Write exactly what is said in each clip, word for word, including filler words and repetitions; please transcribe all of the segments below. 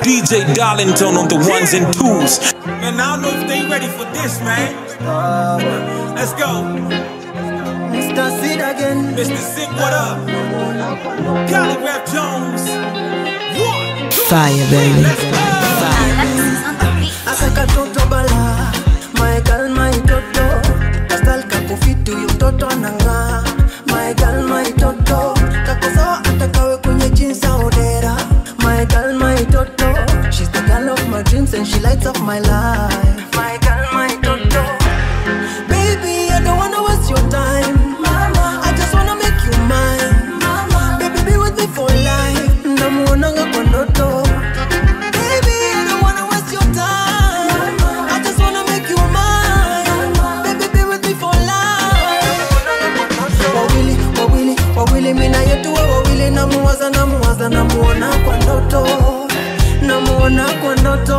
D J Darlington on the ones and twos. Man, I don't know if they ready for this, man. Let's go. Mister Sid again. Mister Sick, what up? Calligraph Jones. One, two, Fire, baby. Let's go. Asaka toto bala, my girl, my toto. Astal kakufitu yu toto nanga, my girl, my toto. Kakosawa atakawe kwenye jeans odera, my girl, my toto. She's the girl of my dreams and she lights up my life, my girl, my toto. Baby, I don't wanna waste your time, mama. I just wanna make you mine, mama. Baby, be with me for life. Namuonanga kwa ndoto. Mina yetu wa wawili namuwaza namuwaza namuona kwa ndoto, namuona kwa ndoto.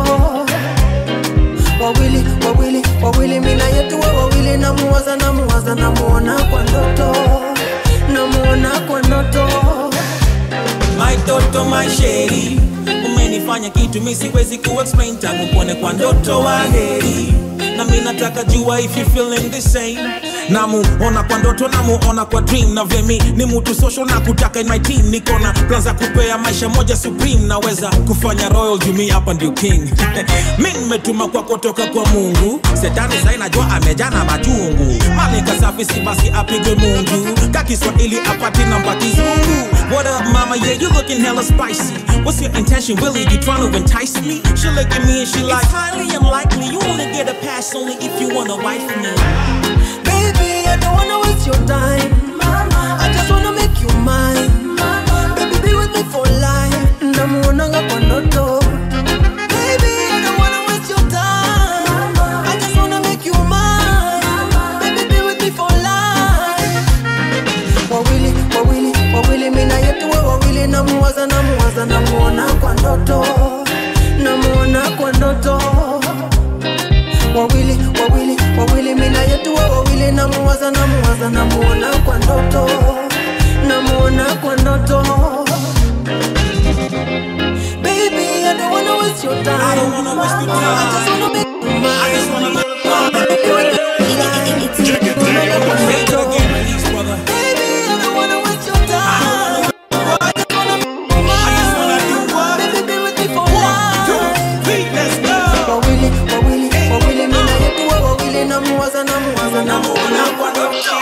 Wawili wawili wawili mina yetu wa wawili namuwaza namuwaza namuona kwa ndoto, namuona kwa ndoto. My toto, my shady, umenifanya kitu mimi siwezi ku-explain tangu kuone kwa ndoto wa heri. Na mimi nataka jua if you feeling the same. Namu ona kwa ndoto, namu ona kwa dream. Na vemi ni mtu social na kutaka in my team. Nikona plans za kupea maisha moja supreme. Naweza kufanya royal jumi hapa ndio king. Mimi nimetuma kwa kutoka kwa Mungu. Setani sasa inajua amejana majungu. Malika safi si basi apige Mungu. Kaki Swahili apati namba kizungu. What up mama, yeah you looking hella spicy. What's your intention really, you trying to entice me? She look at me and she like, it's highly unlikely. You only get a pass only if you wanna wife me. Baby, I don't wanna waste your time, mama. I just wanna make you mine, mama. Baby, be with me for life. Namuonanga kwa ndoto. Baby, I don't wanna waste your time, mama. I just wanna make you mine, mama. Baby, be with me for life. Wawili, wawili, wawili mina yetu wa wawili namuwaza namuwaza namuona kwa ndoto, namuona kwa ndoto. Wawili, wawili, wawili mina yetu wa wawili namuwaza namuwaza namuona kwa ndoto, namuona kwa ndoto. Baby, I don't wanna waste your time. I don't wanna waste your time. I just wanna make you mine. I just wanna make you mine. Check it out. Again, release, brother. Baby, I don't wanna waste your time. I just wanna make you mine. I just wanna do what? Baby, be with me for life. Two, three, let's go. Wawili, wawili, wawili mina yetu wa wawili namuwaza namuwaza namuona kwa ndoto.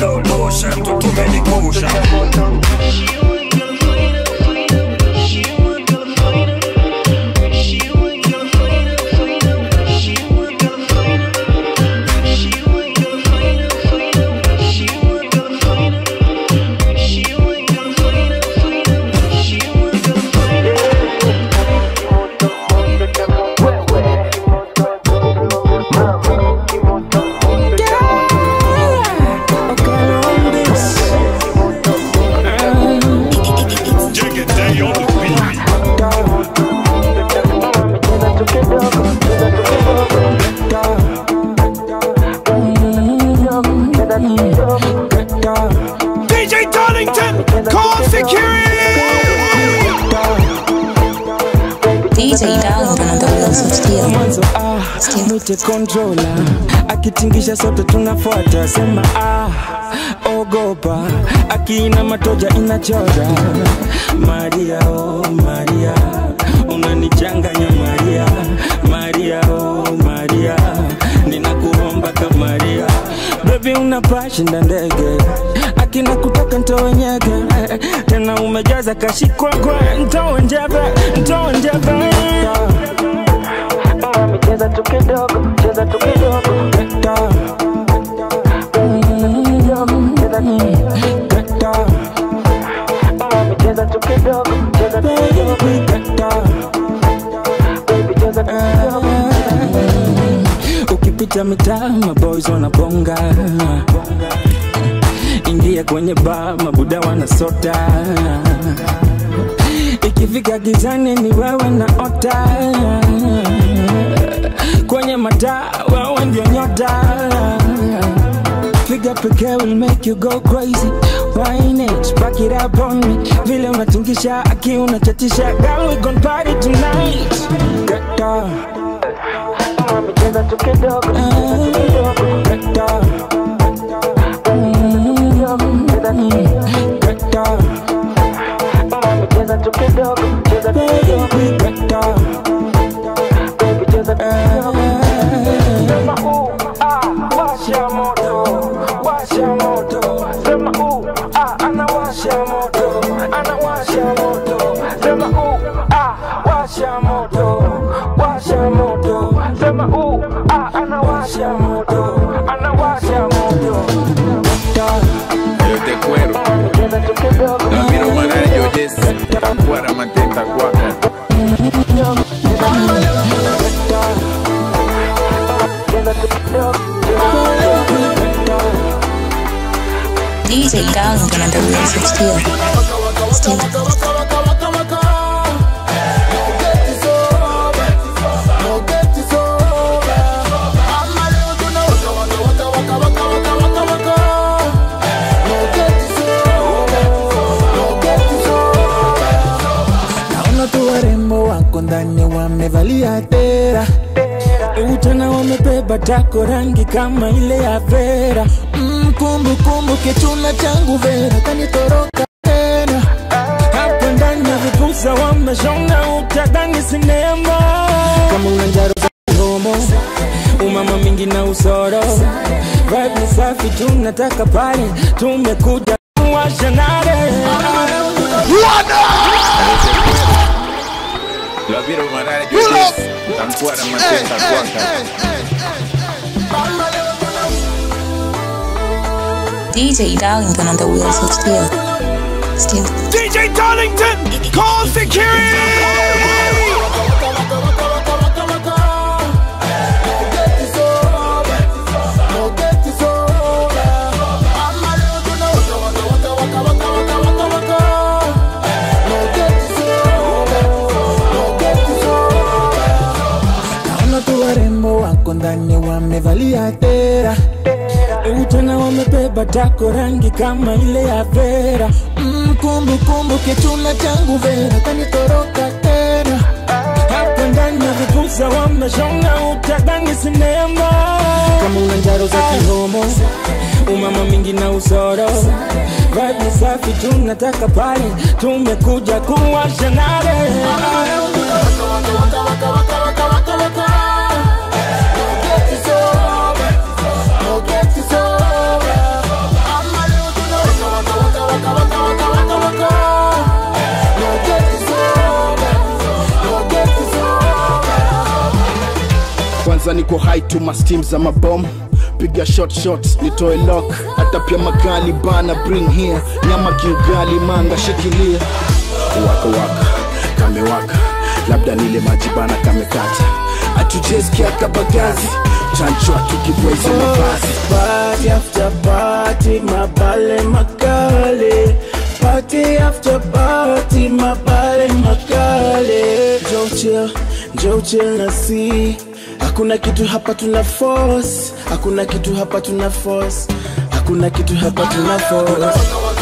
slow motion to too many motion. D J Darlington, call security! D J Darlington on the wheels of steel. Mwanzo ah, mwite controller. Akitingisha sote tunafuata. Sema ah, ogopa. Akiina matoja inachora. Maria, oh Maria, unanichanganya Maria. Maria, oh Maria, ninakuomba kama Maria. Baby unapashinda ndege, akina kutaka ntowe nyege. Tena umejaza kashikwa kwe, ntowe njebe, ntowe njebe. Mami cheza tu kidogo, cheza tu kidogo. Mami cheza tu kidogo, cheza tu kidogo. Baby cheza tu kidogo. Ukipita mitaa maboys wanabonga, ingia kwenye bar mabuda wanasota. Ikifika gizani ni wewe na ota, kwenye mataa wewe ndio nyota. Figure pekee will make you go crazy. Wine it, back it up on me. Vile unatingisha aki unachatisha. Girl we gon' party tonight. Get up. Mami cheza tu kidogo, cheza tu kidogo. Get up. Get up. Mami cheza tu kidogo, cheza tu kidogo. Get up. Baby cheza tu kidogo. Sema ooh, ah, washa moto, washa moto. Sema ooh, ah, anawasha moto, anawasha moto. Sema ooh, ah, washa moto, washa moto. Sema ooh, ah, anawasha moto, anawasha moto. Yo te cuero, la miro manera yo yes, afuera mantenta guaca. D J Darlington on the wheels of steel. Steel. Ndani wamevalia tera, utana wamebeba tako rangi kama ile ya Vera. Mm, kumbu kumbu kichuna changu Vera kanitoroka tena. Hapa ndani ya vipusa wameshona utadhani sinema. Kama unanjaro za homo, umama mingi na usoro. Vibe ni safi tunataka pale, tumekuja kuwasha nare. La viro manera yo yes, afuera mantenta guaca. D J Darlington on the wheels of steel. Steel. D J Darlington, call security! Ndani wamevalia tera, utana wamebeba tako rangi kama ile ya Vera. Mm, kumbu kumbu kichuna changu Vera kanitoroka tena. Hapa ndani ya vipusa wameshona utadhani sinema. Kama unanjaro za kihomo, umama mingi na usoro. Vibe ni safi tunataka pale, tumekuja kuwasha nare. I'm niko high to my steam za mabom. Piga shot shots, nitoe lock. Hata pia makali bana bring here. Nyama kiugali manga shikilia. Waka waka, kame waka. Labda nile maji bana kame kata. Atujesikia kabagazi. Chanchwa tukibweze mavazi. Party after party, mabale makale. Party after party, mabale makale. Joe chill, Joe chill na see. Hakuna kitu hapa tuna force. Hakuna kitu hapa tuna force. Hakuna kitu hapa tuna force.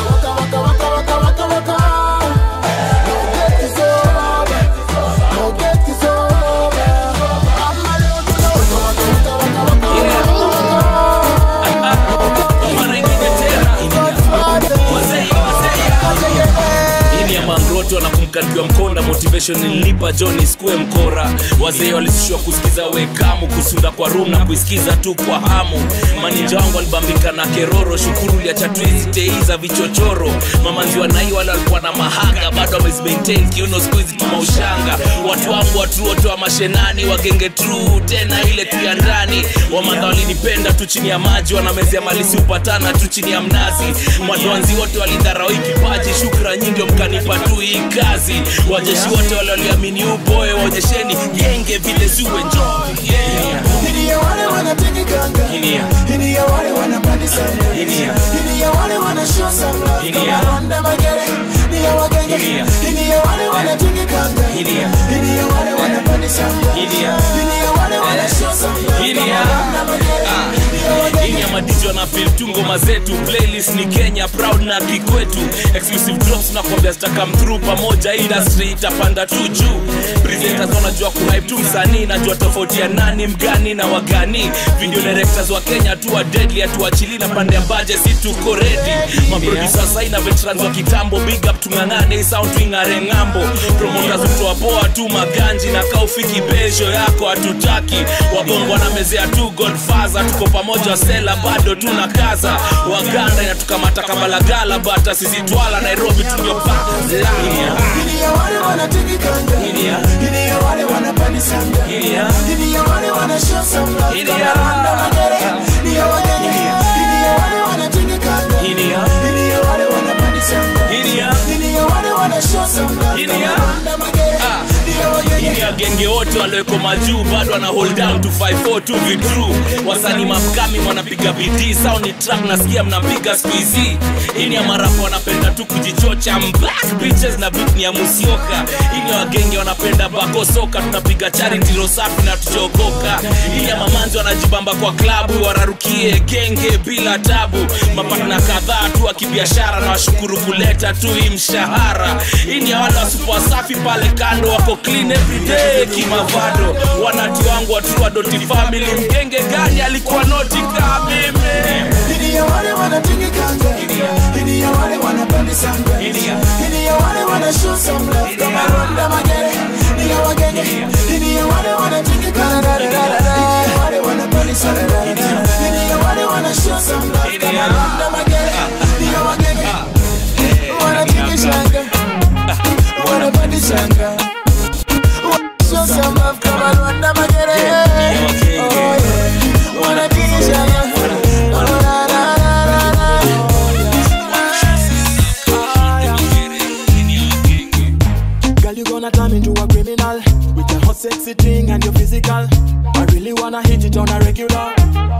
Mangroto na kumkatiwa mkonda motivation nilipa Johnny skue mkora. Wazee walisishwa kusikiza wekamu, kusunda kwa room na kuisikiza tu kwa hamu. Maninja wangu walibambika na keroro, shukuru liacha twizi teiza vichochoro. Mamanzi wanai wale walikuwa na mahanga, bado wamezi-maintain kiuno squeeze tuma ushanga. Watu wangu watu wote wa mashenani, wagenge true tena ile tu ya ndani. Wamadha walinipenda tu chini ya maji, wanamezea malisi upatana tu chini ya mnazi. Mwadwanzi wote walidharau kipaji, shukra nyingi mkanipa tu hii kazi. Wajeshi wote wale waliamini uboe, waonyesheni genge vile suwe enjoy. Yeah. Hini ya wale wanatiki ganga. Hini ya wale wanapandisa. Hini ya wale wanashow some love. Kama ronda magere, hini ya wagenge. Hini ya wale wanatiki ganga. Hini ya wale wanapandisa. Hini ya wale wanashow some love. Kama ronda magere. Ini ya madijo na feel tu ngoma zetu. Playlist ni Kenya proud na kikwetu. Exclusive drops na kuambia zita come through. Pamoja industry itapanda tu juu. Presenters wanajua kuhype tu msanii. Najua tofauti ya nani mgani na wagani. Video directors wa Kenya tu wa deadly. Atuachili na pande ya budget si tuko ready. Maproducers saina veterans wa kitambo. Big up tungangane sound tuingare ngambo. Promoters utoa poa tu maganji. Na kaufiki bejo yako hatutaki. Wabongo na mezea tu Godfather. Tuko pamoja sela bado tunakaza. Waganda inatukamata kama lagala. Bata sisi twala Nairobi tunyopa. Hini ya wale wanatiki ganga. Hini ya wale wanapandisanga. Hini ya wale wanashow some love. Kama ronda magere, hini ya wagenge. Hini ya wale wanatiki ganga. Hini ya wale wanapandisanga. Hini ya wale wanashow some love. Kama ronda magere, hini ya wagenge. Hini ya genge wote waleko majuu. Bado wana hold down to five four two be true. Wasani mapkami wanapiga bidii. Sound ni track nasikia mnapiga squeezy. Hini ya marapo wanapenda tu kujichocha. Black bitches na beat ni ya musioka. Hini ya wagenge wanapenda bako soka. Tunapiga charity rosafi na tuchokoka. Hini ya mamanzi wanajibamba kwa klabu. Wararukie genge bila tabu. Mapatna kadhaa tu wa kibiashara. Na washukuru kuleta tu hii mshahara. Hini ya wale wa super safi pale kando. Wako clean everyday kimavado. Wanati wangu watu wa doti family. Mgenge gani alikuwa noti kamime. Hini ya wale wanatiki ganga. Hini ya wale wanapandisanga. Hini ya wale wanashow some love. Kama ronda magere, hini ya wagenge. Hini ya wale wanatiki ganga. Hini ya wale wanapandisanga. Hini ya wale wanashow some love. Kama ronda magere, hini ya wagenge. Wanatiki shanga, wanapandisanga. Show some love. Kama ronda magere. Oh yeah, wanatiki shanga. You gonna turn into a criminal with your hot sexy thing and your physical. I really wanna hit it on a regular.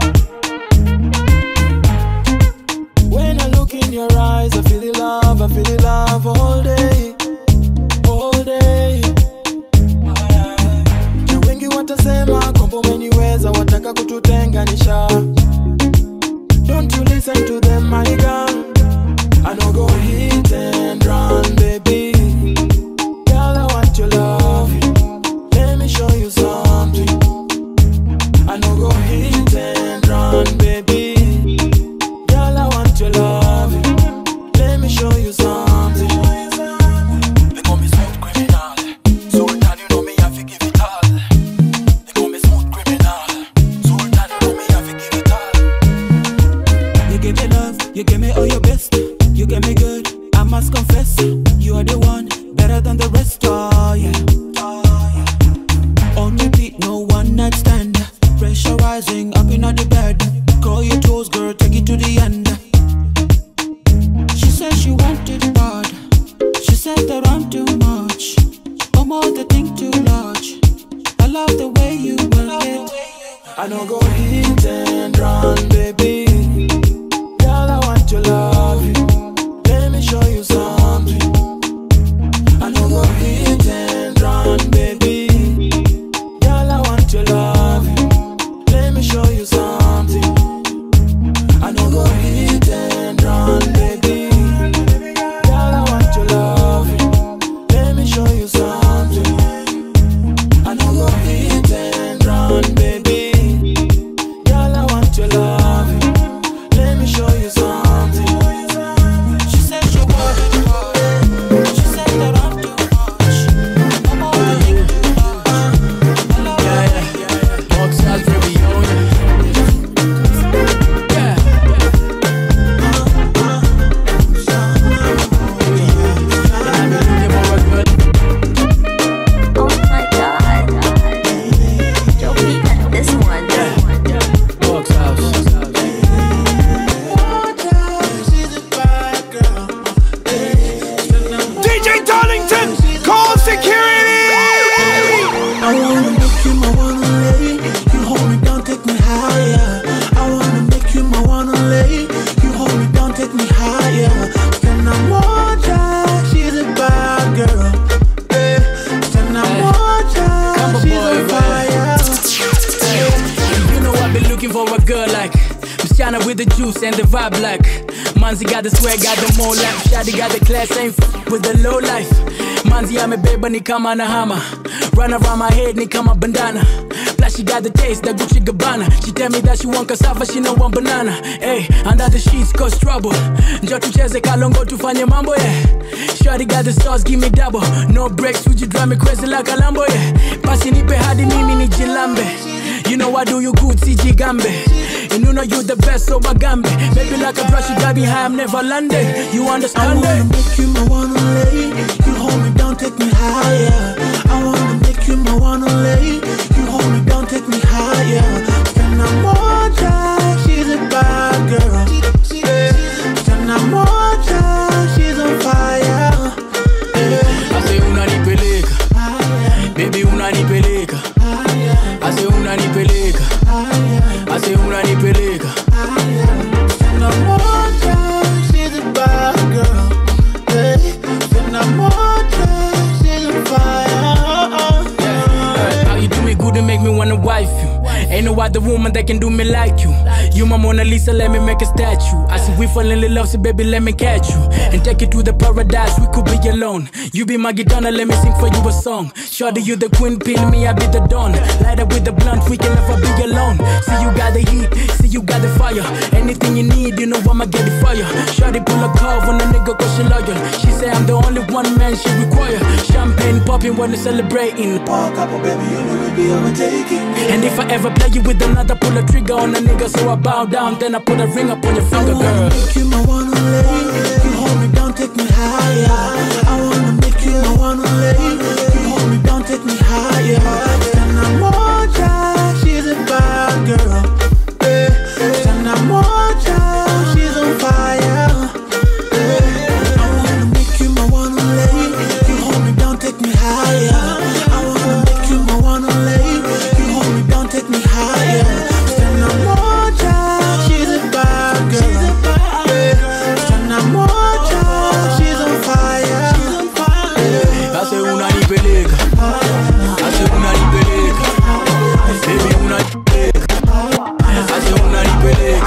When I look in your eyes, I feel the love, I feel the love all day, all day. Na wengi watasema kombo umeniweza, wataka kututenganisha. Don't you listen to them, my girl. I no go hit and run, baby. Your love, let me show you something. I no go hit and run, baby. Girl, I want your love. Let me show you something. They call me smooth criminal. Sultan, you know me, I fi give it all. They call me smooth criminal. Sultan, you know me, I fi give it all. You give me love, you give me all your best. You give me good, I must confess. You are the one, better than the rest. Oh yeah, oh, yeah. On repeat, no one night stand. Fresh more the thing too large. I love the way you work it. I don't go hit and run, baby. Girl, I want to love you. Let me show you something. I don't go hit and run, baby. Girl, I want to love you. Let me show you something. I don't go hit and run, baby. Girl, I want to love you. Let me show you something. I don't go hit and run, baby. Girl, I want to love you. Let me show you something. She said she wanted it. She said that I'm too much. I'm all the thing too much. I love Yeah, yeah, yeah. Box out very own. Yeah. Oh my god. Don't beat this one. Box house. D J Darlington, call security! I wanna make you my one and lady. You hold me down, take me higher. I wanna make you my one and lady. You hold me down, take me higher. Then I'm more Jack, she's a bad girl. Yeah. Then I'm more Jack, she's on fire. You know I've been looking for a girl like Michana with the juice and the vibe like Manzi got the swag, got the more life. Shadi got the class, ain't f- with the low life. Manzi amebeba ni kama na hama. Run around my head ni kama bandana. Plus she got the taste, the Gucci Gabbana. She tell me that she want cassava, she no want banana. Hey, under the sheets cause trouble. Njoo tucheze kalongo tufanye mambo, yeah. Shawty got the sauce, give me double. No breaks, would you drive me crazy like a Lambo, yeah. Pasi nipe hadi mimi ni jilambe. You know I do you good, C G Gambe. And you know you the best, so Bagambe. Baby like a brush, you got me high, I'm never landed. You understand I wanna it? make you my one and lady. You hold me down, take me higher. I wanna make you my one and lady. You hold me down, take me higher. Then I'm more Jack, she's a bad girl. Yeah. Then I'm more Jack, she's on fire. Yeah. I say unanipeleka, baby unanipeleka. I say unanipeleka, I say unanipeleka. Then I'm more Jack, she's a bad girl. Yeah. Then I'm more Jack, she's on fire. How you do me good and make me wanna wife you. Ain't no other woman that can do me like you. You my Mona Lisa, let me make a statue. I see we fall in love, so baby let me catch you and take you to the paradise. We could be alone. You be my guitar, let me sing for you a song. Shorty, you the queen, pin me, I be the dawn. Light up with the blunt, we can never be alone. See you got the heat, see you got the fire. Anything you need, you know I'ma get it for you. Shorty pull a curve on a nigga cause she loyal. She say I'm the only one man she require. Champagne popping when we celebrating. Park up, baby, you know we be overtaking. And if I ever play you with another, pull a trigger on a nigga, so I bow down, then I put a ring up on your finger, I wanna girl. make you my one and lady. You hold me down, take me higher. I wanna make you my one and lady. You hold me down, take me higher. Then I'm more Jack, she's a bad girl. Yeah. Then I'm more Jack, she's on fire. Yeah. I wanna make you my one and lady. You hold me down, take me higher. I wanna make you my one and lady. You hold me down, take me higher. Then I'm more Jack, she's a bad girl. Then I'm more Jack, she's on fire. I say unanipeleka, I say unanipeleka, baby unanipeleka, I say unanipeleka.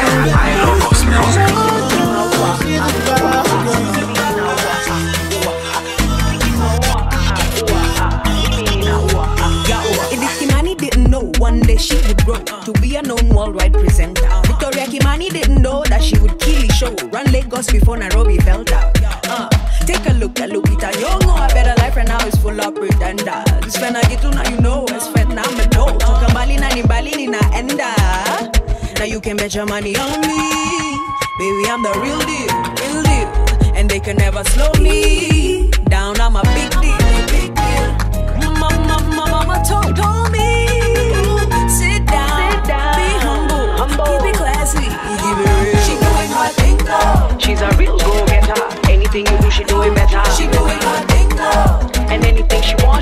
Edith Kimani didn't know one day she would grow to be a known worldwide presenter. Victoria Kimani didn't know that she would kill the show, run Lagos before Nairobi felt out. Uh, take a look at Lupita Nyong'o, a better life right now is full of pretenders. When I get to now, you know it's fed now me know. Tukambali na nimbali ni naenda. Now you can bet your money on me, baby. I'm the real deal, real deal, and they can never slow me down. I'm a big deal, big deal. Mama, mama, mama told, told me, sit down, sit down, be humble, humble, keep it classy, keep it real. She doing her thing though. She's a real go-getter. Anything you do, she doing better. She doing her thing though. And anything she wants.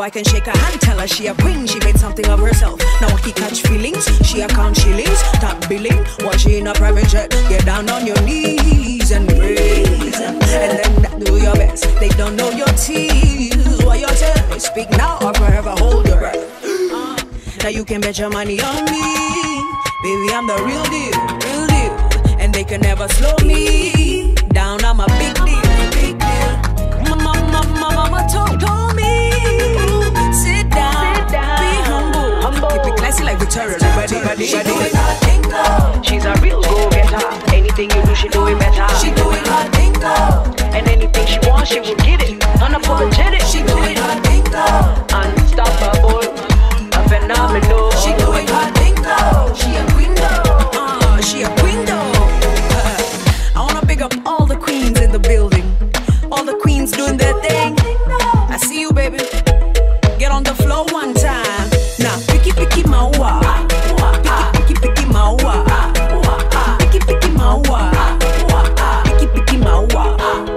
I can shake her hand, tell her she a queen, she made something of herself. Now he catch feelings, she account shillings, stop billing, while she in a private jet. Get down on your knees and praise, and then do your best. They don't know your tears, what your tears. Speak now or forever hold your breath. Uh, now you can bet your money on me, baby, I'm the real deal, real deal. And they can never slow me down, I'm a big deal, big deal. Mama, mama, mama told, told me, sit down, sit down, be humble, humble. Keep it classy like Victoria, ready, ready, She ready. doing her thing though. She's a real go-getter. Anything you do, she do it better. She doing her thing though. And anything she wants, she will get it. Unapologetic. She doing her thing though. Unstoppable, a phenomenal. She doing her thing though. She a queen though. Uh, she a queen though. Uh, I wanna big up all the queens in the building. All the queens doing their thing. I see you, baby. Get on the floor one time. Now, picky picky maua. Picky picky picky maua. Picky picky maua. Picky picky maua.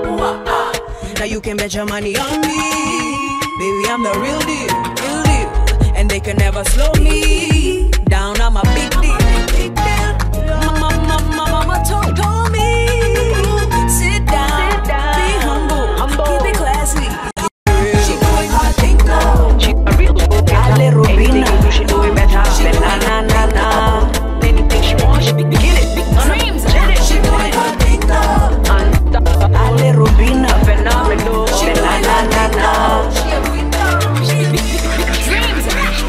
Now you can bet your money on me, baby. I'm the real deal, real deal. And they can never slow me down. I'm a big deal, big deal. Mama, mama, mama told, told me, sit down, sit down, be humble, humble, keep it classy. She doing her thing though. She a real go-getter. Anything you do, she do it better. She Na na na na. Anything she wants, she get it. Big dreams. She doing her thing though. Unstoppable. Ale Rubina, phenomenal. She Na doing na her na thing na. though. She a queen though. She dreams.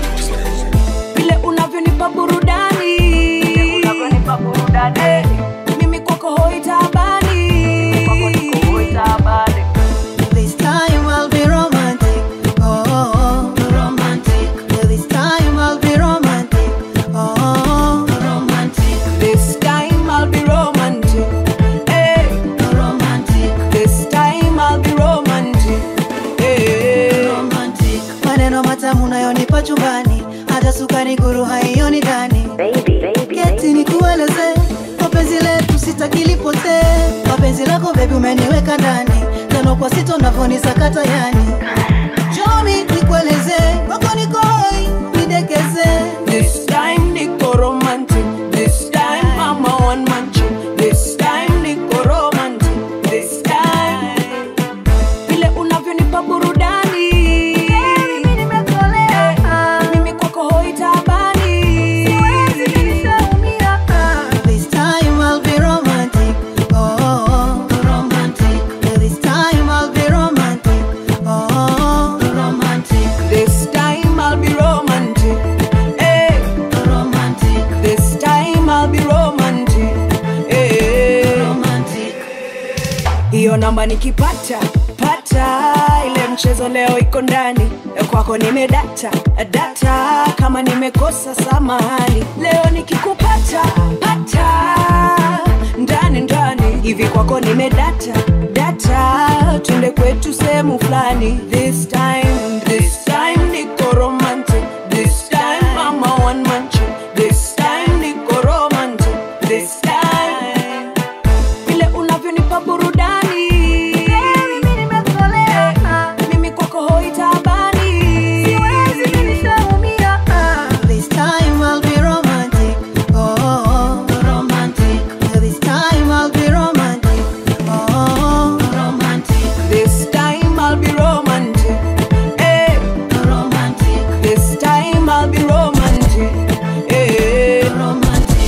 Vile unavyonipa burudani, Vile unavyonipa burudani. mimi kwako hoi tabani. Mimi kwako niko hoi tabani. This time I'll be romantic, oh, romantic. This time I'll be romantic, oh, romantic. This time I'll be romantic, hey, Romantic, this time I'll be romantic, hey. romantic. Maneno matamu unayonipa chumbani, hata sukari guru haioni ndani. Keti nikueleze, mapenzi letu sitaki lipotee. Mapenzi lako baby umeniweka ndani, tano kwa sita unavyonisakata yani. Jomi nikueleze, wako niko hoi, nidekeze. This time niko romantic, this time I'm a one man show. This time niko romantic, this time vile unavyonipa burudani, Mimi nimekolea, mimi kwako hoi tabani. siwezi nishaumia. This time I'll be romantic, oh, romantic. This time I'll be romantic, oh, romantic. This time I'll be romantic, hey, Romantic, this time I'll be romantic, hey. romantic. Hiyo namba nikipata pata, ile mchezo leo iko ndani kwako, nimedata data, kama nimekosa samahani. Leo nikikupata pata ndani ndani hivi kwako, nimedata data, twende kwetu sehemu fulani. This time, this time niko romantic, this time I'm a one man show. This time niko romantic, this time vile unavyonipa burudani, Mimi nimekolea, mimi kwako hoi tabani. siwezi nishaumia. This time I'll be romantic, oh, romantic. This time I'll be romantic, oh, romantic. This time I'll be romantic, hey, Romantic, this time I'll be romantic, hey. romantic.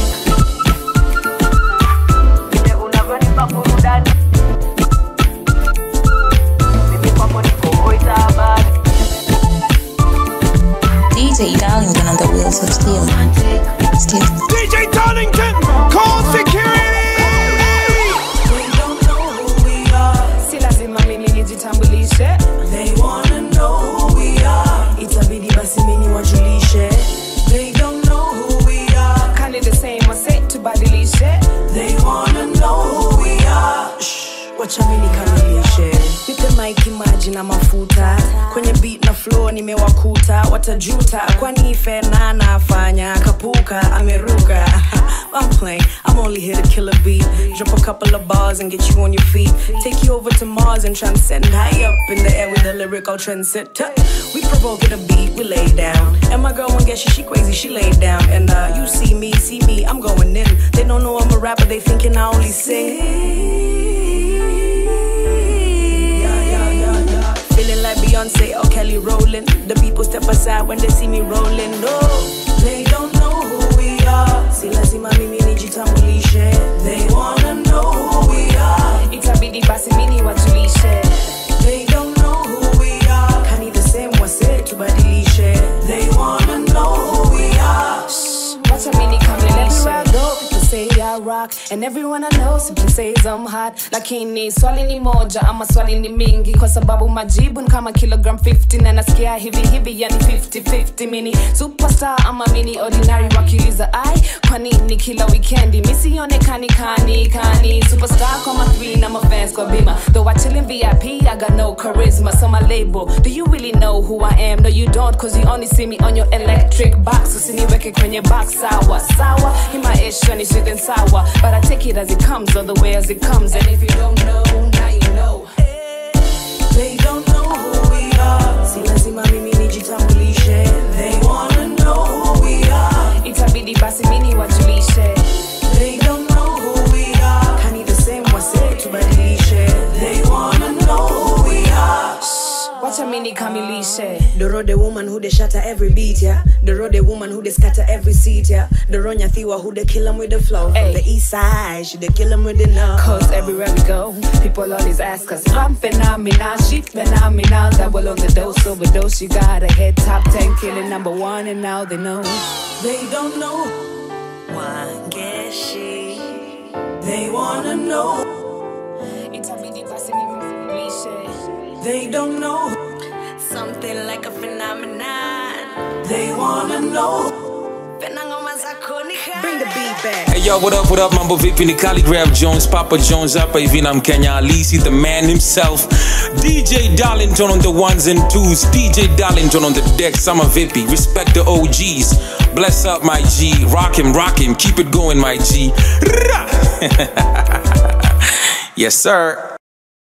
Vile unavyonipa burudani. Mimi kwako niko hoi tabani. D J Darlington on the wheels of steel. Steel. D J Darlington, call security. They don't know who we are. Si lazima mimi nijitambulishe. They wanna know who we are. Itabidi basi mimi wajulishe. They don't know who we are. Kani the same wase tubadilishe. They wanna know who we are. Shh, wacha mimi nikamilishe. Nipe mic, maji na mafuta. kwenye beat na flow nimewakuta watajuta kwani fena nafanya kapuka ameruka. I'm playing, I'm only here to kill a beat. Drop a couple of bars and get you on your feet. Take you over to Mars and transcend. High up in the air with a lyrical trendsetter. We provoke at a beat, we lay down. And my girl won't get she, she crazy, she laid down. And uh, you see me, see me, I'm going in. They don't know I'm a rapper, they thinking I only sing. Yeah, yeah, yeah, yeah. Feeling like Beyonce or Kelly Rowland. The people step aside when they see me rolling. No, they don't know who we are. Si lazima mimi nijitambulishe. They wanna know who we are. Itabidi basi mimi wajulishe. They don't know who we are. Kani the same wase tubadilishe. They wanna know who we are. Watch a mini come in everywhere I go. People say I rock, and everyone I know simply says I'm hot. Lakini swali ni moja ama swali ni mingi, kwa sababu majibu ni kama kilogram fifty na nasikia hivi hivi yani fifty fifty. Mini superstar ama mini ordinary, wakiliza ai kwa nini kila weekendi misionekani kani kani. Superstar kwa my three na my fans kwa bima, though I chill in V I P I got no charisma. So my label, do you really know who I am? No you don't, cause you only see me on your electric box. Usiniweke kwenye box sawa sawa, in my ish when it's sweet and sour, but I take it as it comes, all the way as it comes. And if you don't know, now you know. They don't know who we are. Si lazima mimi nijitambulishe. They wanna know who we are. Itabidi basi mimi wajulishe. They don't know who we are. Kani the same wase tubadilishe. They wanna know who we are. Watch a mini kamilishe. Doro the woman who they shatter every beat, yeah. Doro the woman who they scatter every seat, yeah. Doro Nyathiwa who they kill him with the flow. From the east side, she they kill him with the love. Cause everywhere we go, people always ask us if I'm phenomenal, she phenomenal. Double on the dose, overdose, she got a head top ten, killing number one, and now they know. They don't know. One guess she. They wanna know. They don't know. Something like a phenomenon. They wanna know. Bring the beat back. Hey yo, what up, what up, mambo vipi ni Calligraph Jones, Papa Jones hapa hivi na Mkenya Alisi, the man himself. D J Darlington on the ones and twos, D J Darlington on the deck, Sama Vipi, respect the O Gs. Bless up my G, rock him, rock him, keep it going my G. Yes sir.